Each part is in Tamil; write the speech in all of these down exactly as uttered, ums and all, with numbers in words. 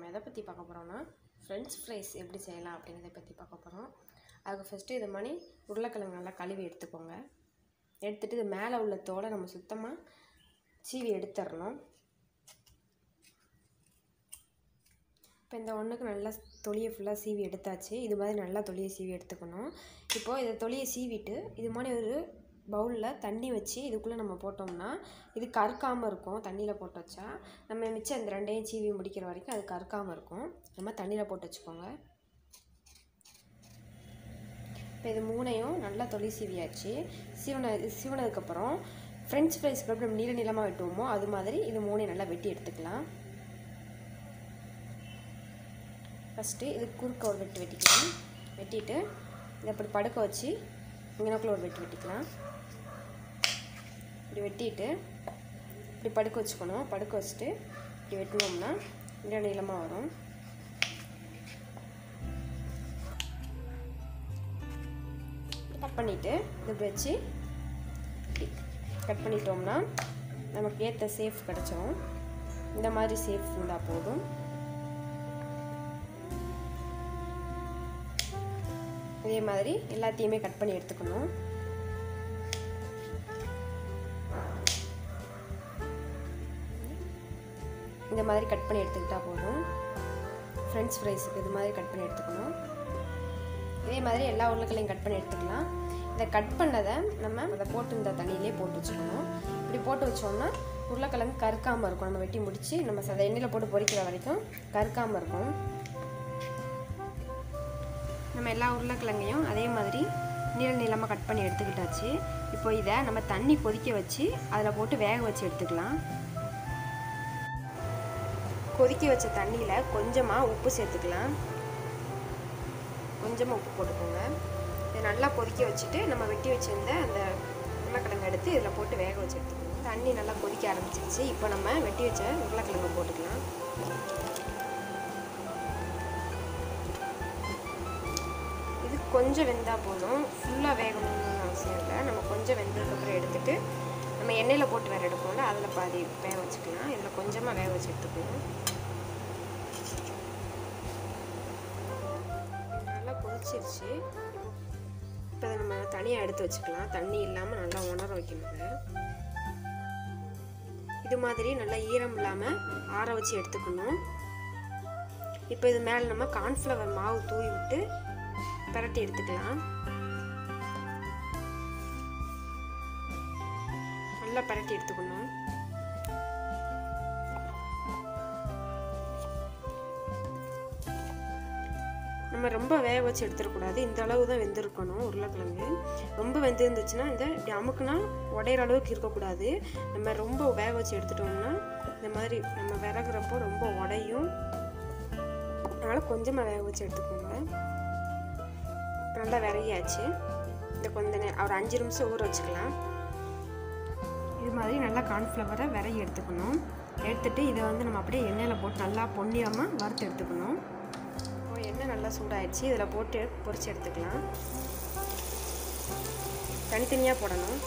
நம்ம எதை பற்றி பார்க்க போகிறோம்னா ஃப்ரெஞ்ச் ஃப்ரைஸ் எப்படி செய்யலாம் அப்படிங்கிறத பற்றி பார்க்க போகிறோம். அதுக்கு ஃபஸ்ட்டு இது மாதிரி உருளைக்கிழங்கு நல்லா கழுவி எடுத்துக்கோங்க. எடுத்துகிட்டு இது மேலே உள்ள தோலை நம்ம சுத்தமாக சீவி எடுத்துடணும். இப்போ இந்த ஒன்றுக்கு நல்லா தொலியை ஃபுல்லாக சீவி எடுத்தாச்சு. இது மாதிரி நல்லா தொலியை சீவி எடுத்துக்கணும். இப்போது இதை தொலியை சீவிட்டு இது மாதிரி ஒரு பவுலில் தண்ணி வச்சு இதுக்குள்ளே நம்ம போட்டோம்னா இது கருக்காமல் இருக்கும். தண்ணியில் போட்டு வச்சா நம்ம மிச்சம் இந்த ரெண்டையும் சீவி முடிக்கிற வரைக்கும் அது கருக்காமல் இருக்கும். நம்ம தண்ணியில் போட்டு வச்சுக்கோங்க. இப்போ இது மூணையும் நல்லா தொலி சீவியாச்சு. சீவன சீவனதுக்கப்புறம் ஃப்ரெஞ்ச் ஃப்ரைஸ்க்கு எப்படி நம்ம நீள நீளமாக வெட்டுவோமோ அது மாதிரி இது மூணையும் நல்லா வெட்டி எடுத்துக்கலாம். ஃபஸ்ட்டு இது குறுக்க ஒரு வெட்டி வெட்டிக்கலாம். வெட்டிட்டு இதை அப்படி படுக்க வச்சு இங்கனக்குள்ள ஒரு வெட்டி வெட்டிக்கலாம். இப்படி வெட்டிட்டு இப்படி படுக்க வச்சுக்கணும். படுக்க வச்சுட்டு இப்படி வெட்டினோம்னா நீள நீளமாக வரும். கட் பண்ணிவிட்டு இப்படி வச்சு கட் பண்ணிட்டோம்னா நமக்கு ஏற்ற சேஃப் கிடச்சிரும். இந்த மாதிரி சேஃப் இருந்தால் போதும். இதே மாதிரி எல்லாத்தையுமே கட் பண்ணி எடுத்துக்கணும். இந்த மாதிரி கட் பண்ணி எடுத்துக்கிட்டால் போதும். ஃப்ரெஞ்ச் ஃப்ரைஸுக்கு இது மாதிரி கட் பண்ணி எடுத்துக்கணும். இதே மாதிரி எல்லா உருளைக்கிழங்கையும் கட் பண்ணி எடுத்துக்கலாம். இதை கட் பண்ணதை நம்ம அதை போட்டு இந்த தண்ணியிலே போட்டு வச்சுக்கணும். இப்படி போட்டு வச்சோம்னா உருளைக்கிழங்கு கருக்காமல் இருக்கும். நம்ம வெட்டி முடித்து நம்ம அதை எண்ணெயில் போட்டு பொரிக்கிற வரைக்கும் கருக்காமல் இருக்கும். நம்ம எல்லா உருளைக்கிழங்கையும் அதே மாதிரி நீள நீளமாக கட் பண்ணி எடுத்துக்கிட்டாச்சு. இப்போ இதை நம்ம தண்ணி கொதிக்க வச்சு அதில் போட்டு வேக வச்சு எடுத்துக்கலாம். கொதிக்க வச்ச தண்ணியில் கொஞ்சமாக உப்பு சேர்த்துக்கலாம். கொஞ்சமாக உப்பு போட்டுக்கோங்க. இதை நல்லா கொதிக்க வச்சுட்டு நம்ம வெட்டி வச்சுருந்த அந்த உருளைக்கிழங்கு எடுத்து இதில் போட்டு வேக வச்சு எடுத்துக்கணும். தண்ணி நல்லா கொதிக்க ஆரம்பிச்சிருச்சு. இப்போ நம்ம வெட்டி வச்ச உருளைக்கிழங்கு போட்டுக்கலாம். இது கொஞ்சம் வெந்தால் போதும். ஃபுல்லாக வேகணும்னு அவசியம் இல்லை. நம்ம கொஞ்சம் வெந்ததுக்கப்புறம் எடுத்துகிட்டு நம்ம எண்ணெயில் போட்டு வேறு எடுப்போம்ல அதில் பாதி வேக வச்சுக்கலாம். இதில் கொஞ்சமாக வேக வச்சு எடுத்துக்கணும். நல்லா கொதிச்சிருச்சு. இப்போ அதை நம்ம தனியாக எடுத்து வச்சுக்கலாம். தண்ணி இல்லாமல் நல்லா உணர வைக்கணும். இது மாதிரி நல்லா ஈரம் இல்லாமல் ஆற வச்சு எடுத்துக்கணும். இப்போ இது மேலே நம்ம கார்ன்ஃப்ளவர் மாவு தூவி விட்டு பரட்டி எடுத்துக்கலாம். நல்லா பரட்டி எடுத்துக்கணும். நம்ம ரொம்ப வேக வச்சு எடுத்துடக்கூடாது. இந்த அளவு தான் வெந்திருக்கணும் உருளைக்கிழங்கு. ரொம்ப வெந்திருந்துச்சுன்னா இந்த இப்படி அமுக்குனா உடையிற அளவுக்கு இருக்கக்கூடாது. நம்ம ரொம்ப வேக வச்சு எடுத்துட்டோம்னா இந்த மாதிரி நம்ம விறகுறப்போ ரொம்ப உடையும். அதனால் கொஞ்சமாக வேக வச்சு எடுத்துக்கோங்க. நல்லா விரையாச்சு. இந்த கொஞ்ச நேரம் ஒரு அஞ்சு நிமிஷம் ஊற வச்சுக்கலாம். இது மாதிரி நல்லா கார்ன்ஃப்ளவரை விரைய எடுத்துக்கணும். எடுத்துகிட்டு இதை வந்து நம்ம அப்படியே எண்ணெயில் போட்டு நல்லா பொன்னிறமாக வறுத்து எடுத்துக்கணும். இப்போ எண்ணெய் நல்லா சூடாகிடுச்சு. இதில் போட்டு பொரிச்சு எடுத்துக்கலாம். தனித்தனியாக போடணும்.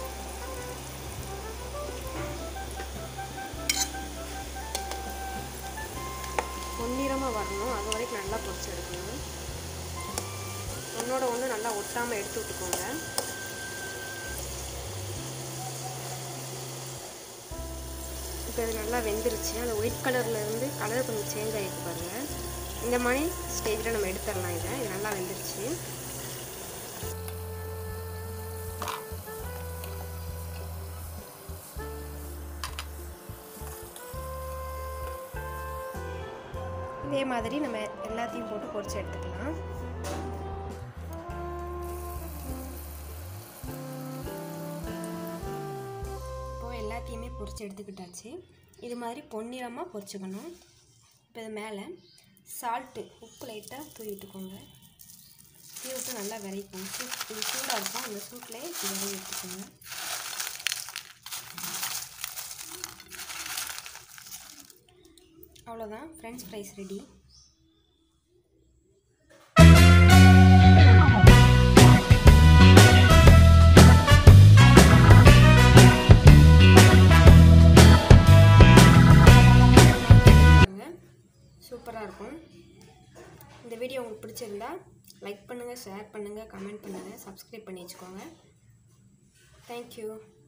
பொன்னிறமாக வரணும். அது வரைக்கும் நல்லா பொரிச்சு எடுக்கணும். ஒன்றோட ஒன்று நல்லா ஒட்டாமல் எடுத்து விட்டுக்கோங்க. இப்போ இது நல்லா வெந்துருச்சு. அது ஒயிட் கலரில் இருந்து கலர் கொஞ்சம் சேஞ்ச் ஆகிட்டு பாருங்கள். இந்த மாதிரி ஸ்டேஜில் நம்ம எடுத்துடலாம். இதை இது நல்லா வெந்துருச்சு. இதே மாதிரி நம்ம எல்லாத்தையும் போட்டு பொரிச்சு எடுத்துக்கலாம். எல்லாத்தையுமே பொரிச்சு எடுத்துக்கிட்டாச்சு. இது மாதிரி பொன்னிறமாக பொரிச்சுக்கணும். இப்போ இது மேலே சால்ட்டு உப்பு லைட்டாக தூவிட்டுக்கோங்க. தூவி விட்டு நல்லா விரைக்கணும். சூப் இது சூடாக இருக்கும். அந்த சூட்லேயே விரைவி எடுத்துக்கோங்க. அவ்வளோதான், ஃப்ரெஞ்ச் ஃப்ரைஸ் ரெடி. சூப்பராக சூப்பராக இருக்கும். இந்த வீடியோ உங்களுக்கு பிடிச்சிருந்தா லைக் பண்ணுங்கள், ஷேர் பண்ணுங்கள், கமெண்ட் பண்ணுங்கள், சப்ஸ்கிரைப் பண்ணி வச்சுக்கோங்க. தேங்க்யூ.